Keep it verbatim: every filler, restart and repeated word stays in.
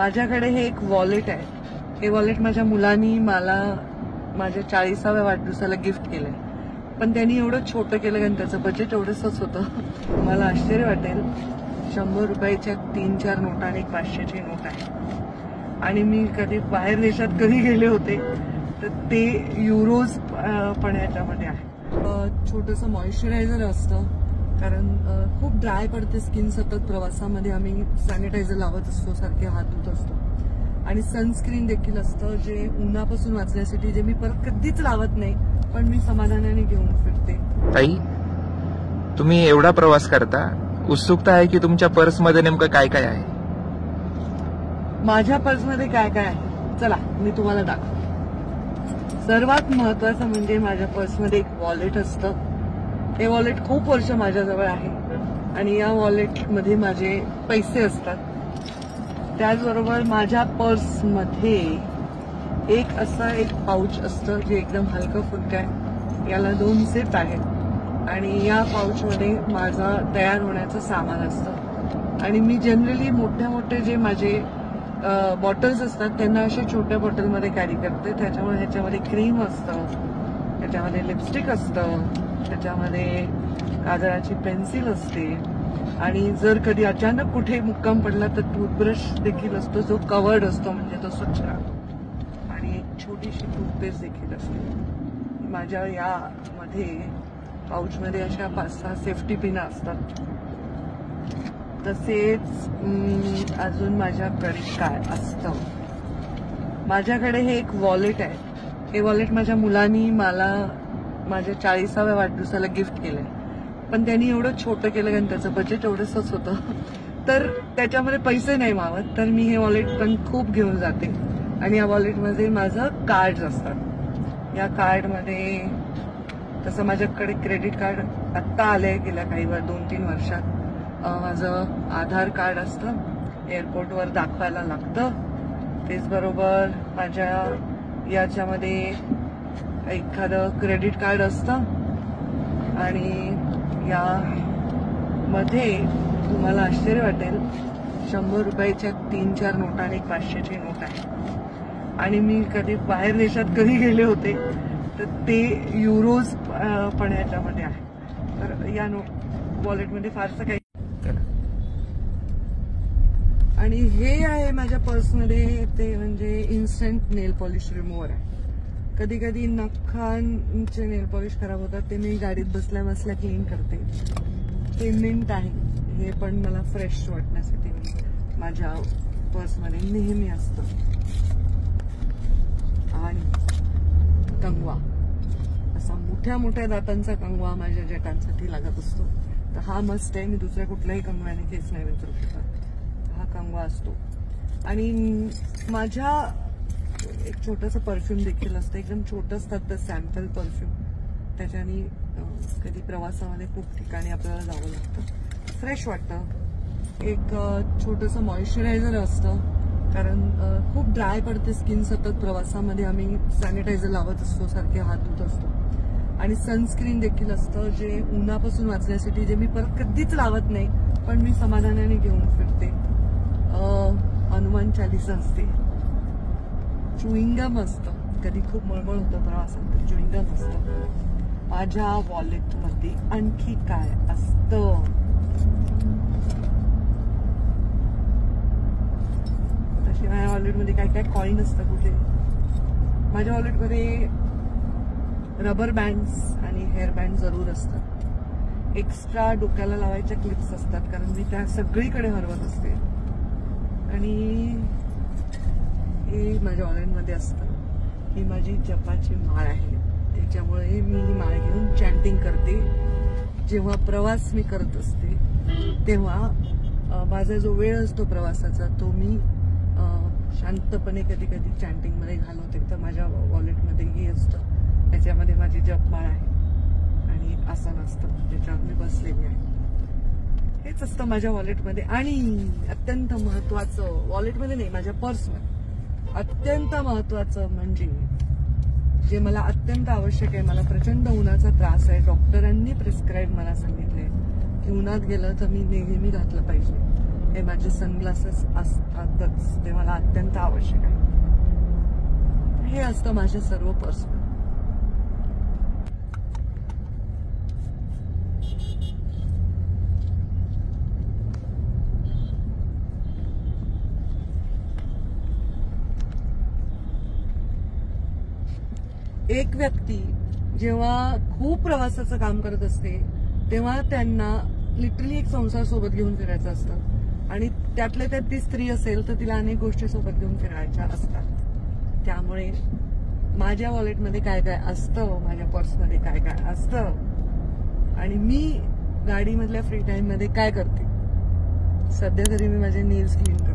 माझ्याकडे हे एक वॉलेट आहे. हे वॉलेट माझ्या मुलांनी मला माझ्या चाळीसाव्या वाढदिवसाला गिफ्ट केलंय. पण त्यांनी एवढं छोटं केलं कारण त्याचं बजेट एवढंच होतं. मला आश्चर्य वाटेल, शंभर रुपयाच्या तीन चार नोटा आणि एक पाचशेची नोट आहे. आणि मी कधी बाहेर देशात कधी गेले होते तर ते युरोज पण याच्यामध्ये आहे. छोटंसं मॉइश्चरायझर असतं कारण खूप ड्राय पडते स्किन. सतत प्रवासामध्ये आम्ही सॅनिटायझर लावत असतो, सारखे हात धुत असतो. आणि सनस्क्रीन देखील असतं जे उन्हापासून वाचण्यासाठी, जे मी परत कधीच लावत नाही पण मी समाधानाने घेऊन फिरते. ताई, तुम्ही एवढा प्रवास करता, उत्सुकता आहे की तुमच्या पर्समध्ये नेमकं काय काय आहे? माझ्या पर्समध्ये काय काय आहे चला मी तुम्हाला दाखवते. सर्वात महत्वाचं म्हणजे माझ्या पर्समध्ये एक वॉलेट असतं. हे वॉलेट खूप वर्ष माझ्याजवळ आहे आणि या वॉलेटमध्ये माझे पैसे असतात. त्याचबरोबर माझ्या पर्समध्ये एक असं एक पाऊच असतं जे एकदम हलकं फुलकं आहे. याला दोन झिप आहेत आणि या पाऊचमध्ये माझा तयार होण्याचं सामान असतं. आणि मी जनरली मोठे मोठे जे माझे बॉटल्स असतात त्यांना अशा छोट्या बॉटलमध्ये कॅरी करते. त्याच्यामुळे ह्याच्यामध्ये क्रीम असतं, त्याच्यामध्ये लिपस्टिक असतं, त्याच्यामध्ये काजळाची पेन्सिल असते. आणि जर कधी अचानक कुठे मुक्काम पडला तर टूथब्रश देखील असतो जो कवर्ड असतो, म्हणजे तो स्वच्छ राहतो. आणि एक छोटीशी टूथपेस्ट देखील असते. माझ्या यामध्ये पाऊचमध्ये अशा पाच सहा सेफ्टी पिना असतात. तसेच अजून माझ्याकडे काय असतं, माझ्याकडे हे एक वॉलेट आहे. हे वॉलेट माझ्या मुलांनी मला माझ्या चाळीसाव्या वाढदिवसाला गिफ्ट केलंय. पण त्यांनी एवढं छोटं केलं कारण त्याचं बजेट एवढंच होतं तर त्याच्यामध्ये पैसे नाही मावत. तर मी हे वॉलेट पण खूप घेऊन जाते. आणि या वॉलेटमध्ये माझं कार्ड असतात. या कार्डमध्ये तसं माझ्याकडे क्रेडिट कार्ड आत्ता आलंय गेल्या काही वर दोन तीन वर्षात. माझं आधार कार्ड असतं, एअरपोर्टवर दाखवायला लागतं. तेच बरोबर माझ्या याच्यामध्ये एखादं क्रेडिट कार्ड असतं. आणि यामध्ये तुम्हाला आश्चर्य वाटेल, शंभर रुपयाच्या तीन चार नोटा आणि एक पाचशेची नोट आहे. आणि मी कधी बाहेर देशात कधी गेले होते तर ते युरोज पण याच्यामध्ये आहे. तर या नोट वॉलेटमध्ये फारसं काही. आणि हे आहे माझ्या पर्समध्ये ते म्हणजे इन्स्टंट नेल पॉलिश रिमूव्हर आहे. कधी कधी नखांचे नेल पॉलिश खराब होतात, ते मी गाडीत बसल्या बसल्या क्लीन करते. ते मिंट आहे, हे पण मला फ्रेश वाटण्यासाठी माझ्या पर्समध्ये नेहमी असतं. आणि कंगवा, असा मोठ्या मोठ्या दातांचा कंगवा माझ्या जटांसाठी लागत असतो. तर हा मस्त आहे. मी दुसऱ्या कुठल्याही कंगव्याने केस नाही विचारू शकत. हा कंगवा असतो. आणि माझ्या एक छोटंसं परफ्यूम देखील असतं, एकदम छोटं असतात तर सॅम्पल परफ्यूम. त्याच्याने कधी प्रवासामध्ये खूप ठिकाणी आपल्याला जावं लागतं, फ्रेश वाटतं. एक छोटंसं मॉइश्चरायझर असतं कारण खूप ड्राय पडते स्किन. सतत प्रवासामध्ये आम्ही सॅनिटायझर लावत असतो, सारखे हात धुत असतो. आणि सनस्क्रीन देखील असतं जे उन्हापासून वाचण्यासाठी, जे मी परत कधीच लावत नाही पण मी समाधानाने घेऊन फिरते. हनुमान चालीसा असते. च्युइंगम असतं, कधी खूप मळमळ होतं प्रवासात तर च्युइंगम असतं. माझ्या वॉलेटमध्ये आणखी काय असतं, तशी माझ्या वॉलेटमध्ये काय काय कॉईन असतं कुठे. माझ्या वॉलेटमध्ये रबर बँड्स आणि हेअर बँड जरूर असतात. एक्स्ट्रा डोक्याला लावायच्या क्लिप्स असतात कारण मी त्या सगळीकडे हरवत असते. आणि हे माझ्या वॉलेटमध्ये असतं. ही माझी जपाची माळ आहे, त्याच्यामुळे मी ही माळ घेऊन चॅन्टिंग करते. जेव्हा प्रवास मी करत असते तेव्हा माझा जो वेळ असतो प्रवासाचा तो मी शांतपणे कधी कधी चॅन्टिंगमध्ये घालवते. तर माझ्या वॉलेटमध्ये हे असतं, त्याच्यामध्ये माझी जपमाळ आहे आणि आसन असतं ज्याच्यावर मी बसलेली आहे. हेच असतं माझ्या वॉलेटमध्ये. आणि अत्यंत महत्वाचं, वॉलेटमध्ये नाही माझ्या पर्समध्ये अत्यंत महत्वाचं म्हणजे जे मला अत्यंत आवश्यक आहे. मला प्रचंड उन्हाचा त्रास आहे. डॉक्टरांनी प्रिस्क्राईब मला सांगितलंय की उन्हात गेलं तर मी नेहमी घातलं पाहिजे. हे माझे सनग्लासेस असतातच, ते मला अत्यंत आवश्यक आहे. हे असतं माझ्या सर्व पर्समध्ये. एक व्यक्ती जेव्हा खूप प्रवासाचं काम करत असते तेव्हा त्यांना लिटरली एक संसार सोबत घेऊन फिरायचा असतं आणि त्यातल्या त्यात ती स्त्री असेल तर तिला अनेक गोष्टी सोबत घेऊन फिरायच्या असतात. त्यामुळे माझ्या वॉलेटमध्ये काय काय असतं, माझ्या पर्समध्ये काय काय असतं आणि मी गाडीमधल्या फ्री टाइम मध्ये काय करते. सध्या तरी मी माझे नेल्स क्लीन